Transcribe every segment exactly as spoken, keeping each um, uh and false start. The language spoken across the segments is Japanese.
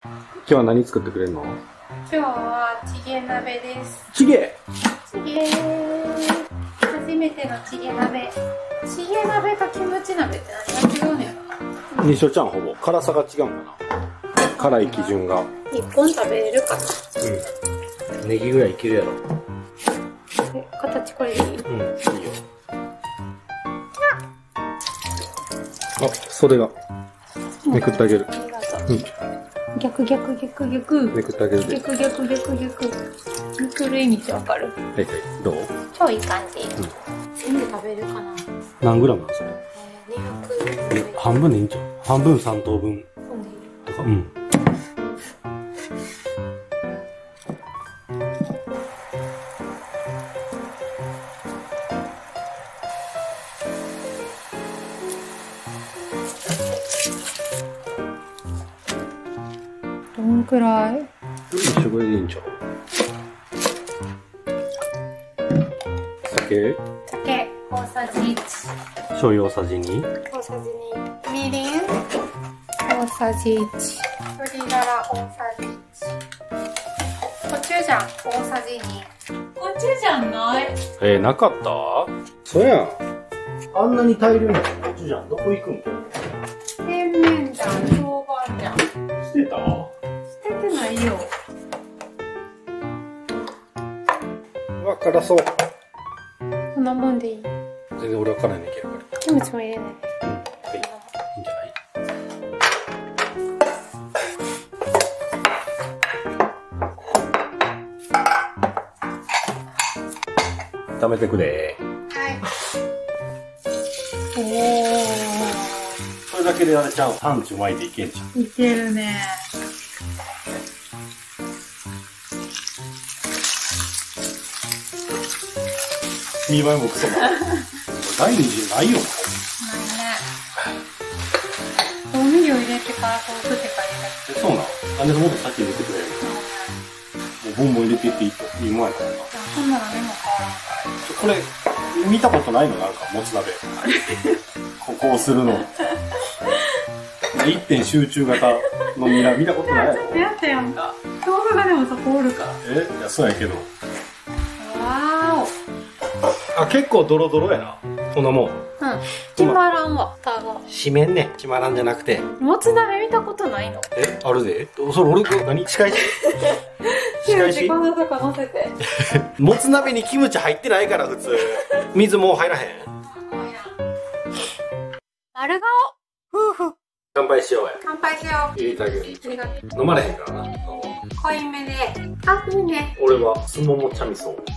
今日は何作ってくれるの？ 今日はチゲ鍋です。 チゲチゲー初めてのチゲ鍋。チゲ鍋とキムチ鍋って何が違うねん。 一緒ちゃん、ほぼ辛さが違うんかな。辛い基準が一本食べれるかな。 うん、ネギぐらいいけるやろ。 え、形これでいい？うん、いいよ。 あ、袖がめくってあげる。 ありがとう。うん、逆逆逆逆めくってあげるで。 逆逆逆逆めくる意味ってわかる？ はいはい、どう？ 超いい感じ。うん、全部食べれるかな。 何グラムなのそれ？ えー、にひゃく。 半分でいいんちゃう？半分さん等分とか。うん。 どんくらい？ 一緒これでいいんちゃう？酒？ 酒大さじいち。 醤油大さじに。 大さじに。みりん大さじいち。鶏ガラ大さじいち。コチュジャン大さじに。コチュジャンない？ えー、なかった？そうやん。あんなに大量にコチュジャンどこ行くん？ 甜麺醤、豆板醤。 捨てた？ 捨ててないよ。 うわ、辛そう。 こんなもんでいい？ 全然俺は辛いのいけるから。 キムチも入れない。 うん、はい、いいんじゃない？炒めてくれ。 はい。おー。 それだけであれちゃう。パンチ巻いていけんじゃん。 いけるね。 見栄えもクソだ。第二次ないよ。 ないね。調味料入れてからこう振ってから入れて。 そうなの？なんでもっと先に入れてくれる？もうボンボン入れていっていいといいもんやからな。 そんなのでもこれ見たことないの？なんかもつ鍋。ここをするの。一点集中型のミラ見たことないやろ？ やったやんか。動画がでもそこおるから。 え、いやそうやけど。 わーお。 あ、結構ドロドロやな。こんなもん。 うん。決まらんわ、蓋が。 締めんね。決まらんじゃなくて。 もつ鍋見たことないの？ え、あるで？それ俺、何？仕返し？仕返し？ こんなとこ乗せて。 もつ鍋にキムチ入ってないから普通。水もう入らへん。 丸顔。夫婦。 乾杯しようや。 乾杯しよう。 入れてあげる。 ありがとう。 飲まれへんからな。 濃いめで。あ、いいね。 俺はすもも茶味噌。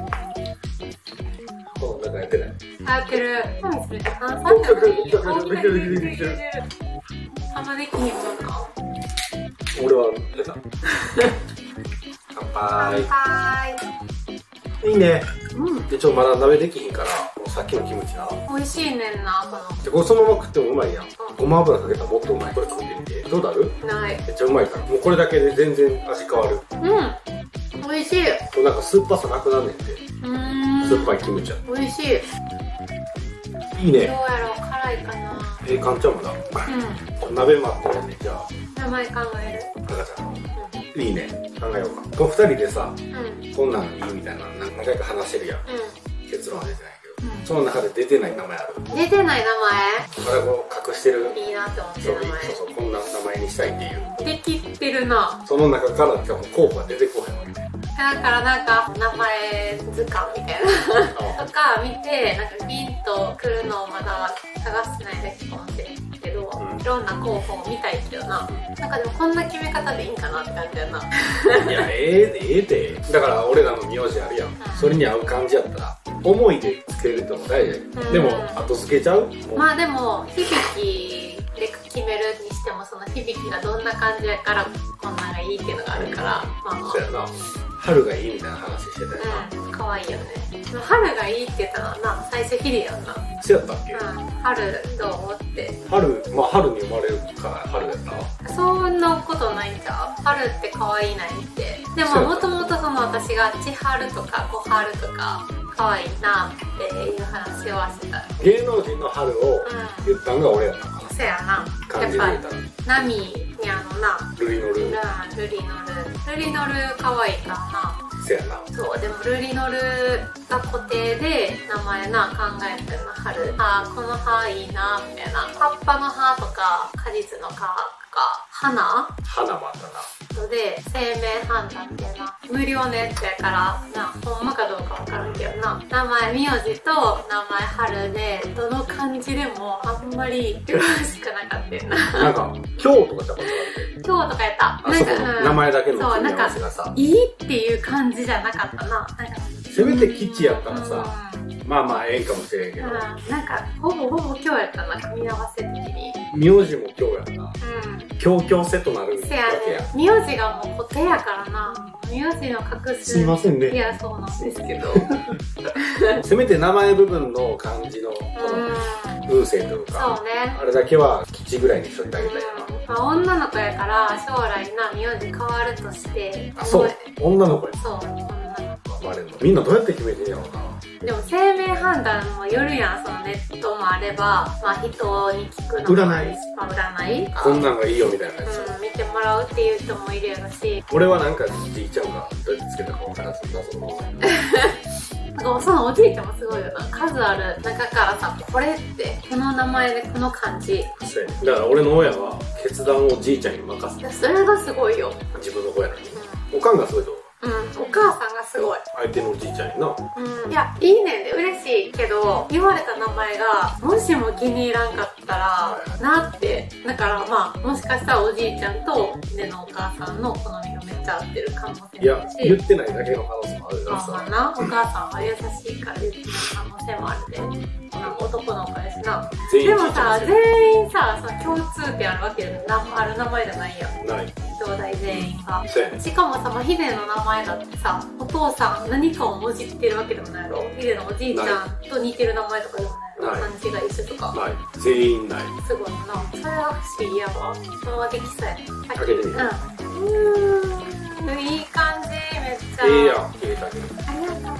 そう、なんかやってない。 やってる。何するって炭酸じゃない？ できてるできてるできてる。 あんまできひんもんな。 俺は出た。乾杯。 乾杯。 いいね。 うん。 で、ちょっとまだ鍋できひんから、さっきのキムチな。 美味しいねんな、この。 で、これそのまま食ってもうまいやん。ごま油かけたらもっとうまい。これ食ってみて。どうなる？ ない。 めっちゃうまいから。もうこれだけで全然味変わる。 うん。美味しい。 もうなんか酸っぱさなくなんねんて。 うーん。 酸っぱいキムチは。 美味しい。 いいね。 どうやろう、辛いかな。 ええ感じゃもんな。 うん。 鍋待ってるね、じゃあ。 名前考える。 赤ちゃん。いいね。考えようか。この二人でさ、 うん。 こんなんいいみたいなの何回か話してるやん。 う結論は出てないけど。 ん。 その中で出てない名前ある。 出てないまだこう隠してる。 名前いいなって思ってそうる名前。 そうそう、こんな名前にしたいっていう。 できてるな。 その中から多分候補が出てこへんわけね。 だからなんか名前図鑑みたいなとか見て、なんかピンとくるのをまだ探してないだけかもしれんけど、うん、いろんな候補を見たいけどな。なんかでもこんな決め方でいいんかなって感じやな。 いや、ええええで。だから俺らの名字あるやん。うん、それに合う感じやったら、思いでつけるってのも大事や、うん、でも、後付けちゃう？ まあでも、響きで決めるにしても、その響きがどんな感じやからこんなんがいいっていうのがあるから、まあまあ。 そうやな。春がいいみたいな話してたよな。うん、かわいいよね。春がいいって言ったのはな、最初ヒデやんな。 そうやったっけ？うん、 春どう思って。 春、まあ春に生まれるから春やった。 そんなことないんちゃう？春って可愛いなにって。でももともとその私が千春とか小春とか可愛いなっていう話をはしてた。 芸能人の春を言ったのが俺やったから。 そうやな。 感じで言うたら。 ナミにあのな、 ルイのル。 ルリノル。ルリノル可愛いからな。 せやな。 そう、でもルリノルが固定で名前な考えたよな、春。あー、この葉いいな、みたいな。葉っぱの葉とか、果実の葉とか、花花もあったな。 で、生命判断っていうな、無料のやつやから、な、ほんまかどうかわからんけどな。名前、名字と名前春で、どの漢字でもあんまりよろしくなかったよな。 なんか、今日とかじゃことある。 今日とかやった。 あそこの名前だけのそう、 組み合なんかわせがさ、 いいっていう感じじゃなかったな。なんかせめて吉やったらさ、 うんまあまあええんかもしれんけど、 うん、なんか、ほぼほぼ今日やったな、組み合わせ的に。 名字も今日やんな。 うん。 強強セとなるわせやけや。 ね。名字がもう固定やからな。名字の隠す。 すいませんね。 いや、そうなんですけど。 せめて名前部分の漢字のうん。 運勢というか、 そうね。 あれだけは吉ぐらいにしといてあげたいな。 まあ、女の子やから将来な名字変わるとしてあ、そう。女の子や。 そう女の子バレんの。みんなどうやって決めてんやろうな。 でも生命判断もよるやん。そのネットもあれば、まあ、人に聞くのも占い、 まあ、占いこんなんがいいよみたいなやつ、 うん、見てもらうっていう人もいるやろし、 俺はなんかじいちゃんがどうやってつけたかわからず謎の問題。 なんかそのおじいちゃんもすごいよな。数ある中からさ、これってこの名前でこの漢字、 そうやね。だから俺の親は決断をじいちゃんに任せて、 それがすごいよ。 自分の子やのに。おかんがすごいと。 うん、お母さんがすごい。 相手のおじいちゃんにな。 うん、いや、いいねんで嬉しいけど、言われた名前が、もしも気に入らんかったら、なって。だからまあ、もしかしたらおじいちゃんと、でのお母さんの好みがめっちゃ合ってる可能性もあるし。 いや、言ってないだけの可能性もあるからまあまあさ。 な、お母さんは優しいから言ってる可能性もあるで。なんか男の子やしな。 全員でもさ、 じいちゃん全員さ、その共通点あるわけで、なある名前じゃないやん。 ない。 兄弟全員が。 そうやね。 しかもさ、まあ、ヒデの名前だってさ、お父さん何かをもじってるわけでもないやろ。ヒデのおじいちゃんと似てる名前とかでもないやろ。 ない漢字が一緒とか。 ない。全員ない。 すごいな。それは不思議やわ。そのままできそうやね。 開けてみる。 うん。うーん。いい感じ、めっちゃ。 ええやん。入れてあげる。 ありがとうございます。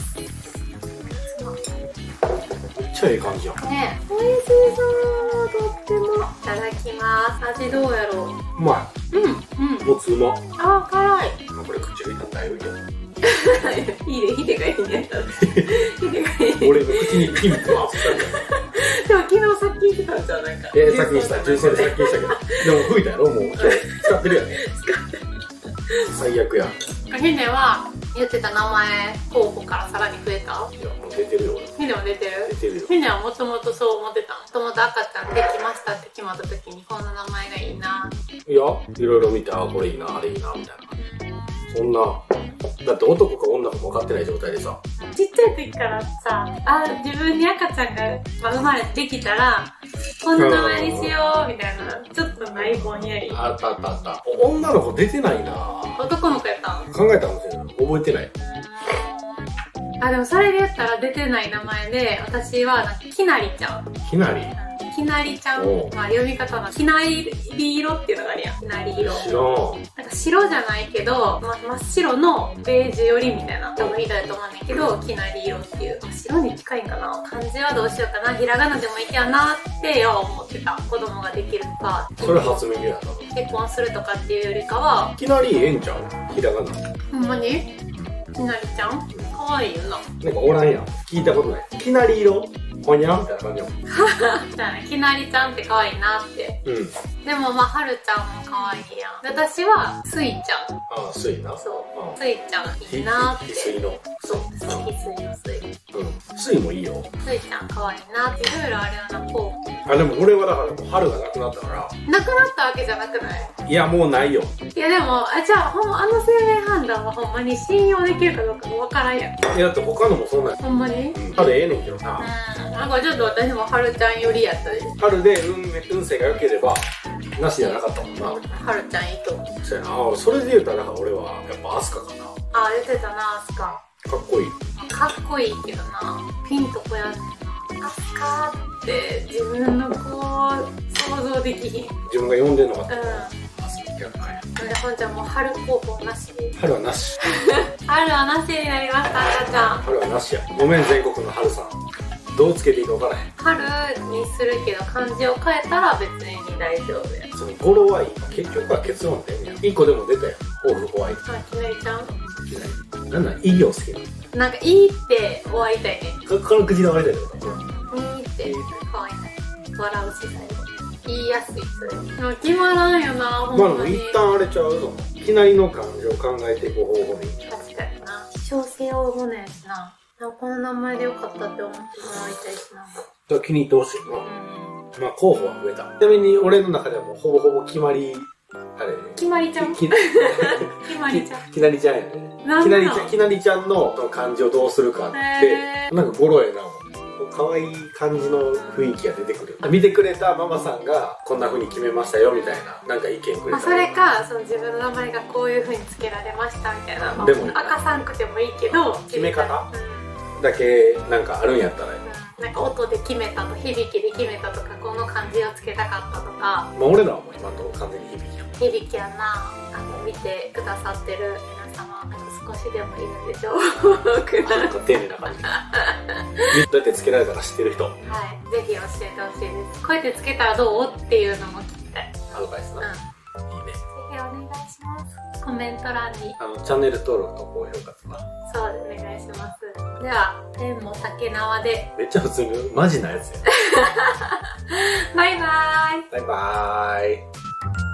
めっちゃええ感じやん。 ねえ、美味しそう。とっても。いただきます。味どうやろう。 うまうん、うん。 い。もつうま。 あ、辛い。 まあこれ口入れたらだいぶいいけど。 いいで、ヒデがいいね。ヒデがいいね。 俺の口にピンクはでも昨日さっき言ってたんじゃん、なんか。 えー、さっきにした。純正でさっきにしたけど。でも吹いたやろもう。今日使ってるやん。最悪や。 ヒデは言ってた名前候補からさらに増えた。 いや、もう出てるよ俺。 ヒデも出てる出てるよ。 ヒデはもともとそう思ってた。もともと赤ちゃんできましたって決まった時にこんな名前がいいな。 いや、いろいろ見て、あ、これいいな、あれいいな、みたいな。そんな、だって男か女かも分かってない状態でさ。 ちっちゃい時からさ、あ、自分に赤ちゃんが生まれてできたら、こんな名前にしようみたいな、ちょっとないぼんやり。 あったあったあった。女の子出てないな。 男の子やったん？ 考えたかもしれない。覚えてない。 あ、でもそれで言ったら出てない名前で、私はなんかきなりちゃん。 きなり。 きなりちゃん。 おうまあ読み方のきなり色っていうのがあるやん。きなり色。 知らん。 なんか白じゃないけど、ま、真っ白のベージュ寄りみたいな。多分いいだと思うんだけど、きなり色っていう。白に近いんかな。漢字はどうしようかな。ひらがなでもいいやなってよ思ってた。子供ができるか。 それ初耳やな。 結婚するとかっていうよりかは、 いきなりええんちゃうひらがな。 ほんまにきなりちゃんかわいいよな。 なんかおらんやん。聞いたことない。きなり色ほにゃみたいな感じやもん。 じゃあね、きなりちゃんって可愛いなって。 うん。 でもまあ、はるちゃんも可愛いやん。で私は、すいちゃん。 ああ、すいな。 そう。すいちゃんいいなって。 ひすいの。 そう。ひすいのすい。 うん。すいもいいよ。 すいちゃん可愛いなって。いろいろあるような、こう。 あ、でも俺はだからもう春がなくなったから。 なくなったわけじゃなくない？ いや、もうないよ。 いやでも、あ、じゃあ、ほんま、あの生命判断はほんまに信用できるかどうかもわからんやん。 いや、だって他のもそんなんや。 ほんまに？ うん。春ええねんけどな。 うん。なんかちょっと私もはるちゃん寄りやったで。 春で運運勢が良ければ、なしじゃなかったもんな。 はるちゃんいいと思う。 そうやな。あ、それで言うたら、なんか俺は、やっぱアスカかな。 あ、言ってたな、アスカ。 かっこいい。 かっこいいけどな、ピンとこやんねんな。アスカって自分の子を想像できひん。 自分が呼んでんのが、 うん。 アスカ逆かい。 で、ほんちゃんもう春候補なし。 春はなし。 春はなしになりました、赤ちゃん。 春はなしや。ごめん、全国の春さん。どうつけていいか分からへん。 春にするけど漢字を変えたら別に大丈夫や。 その語呂はいい。結局は結論でんや。 一個でも出たよ。オールホワイト。 あ、きなりちゃんなんなんいいよ好きなの。 なんか、いいって終わりたいね。 ここの口で終わりたいってことうん。いいって、かわいい。笑うし、最後。言いやすい、それ。でも決まらんよな、ほんまあでまに。 も一旦あれちゃうぞ。いきなりの感情を考えていく方法でいいんちゃう。 確かにな。小生を生むねんしな。この名前でよかったって思ってもらいたいしな。 だから気に入ってほしいな。 うん。 まあ候補は増えた。ちなみに俺の中ではもうほぼほぼ決まり、あれ、 決まりちゃんき決まりちゃん。 きなりちゃんやね。 なんきなりなのちゃん、きなりちゃんのその感じをどうするかってへ、ーなんかゴロえな。可愛い感じの雰囲気が出てくる。見てくれたママさんがこんな風に決めましたよみたいな、なんか意見くれたり。 まあ、それか、その自分の名前がこういう風に付けられましたみたいなの。 でも明かさんくてもいいけど、 決め方うん。 だけなんかあるんやったら、 なんか音で決めたと、響きで決めたとか、この漢字をつけたかったとか。 まあ俺らはもう今のところ完全に響きやん。 響きやな。あの、見てくださってる皆様、なんか少しでもいるんでしょう。 なんか丁寧な感じ。どうやってつけられたか知ってる人。 はい、ぜひ教えてほしいです。こうやってつけたらどうっていうのも聞きたい。 アドバイスな。 うん。 いいね。 ぜひお願いします。コメント欄に。 あの、チャンネル登録と高評価とか。 そうでお願いします。では、天も酒縄で。 めっちゃ普通にマジなやつや。 バイバーイ。 バイバーイ。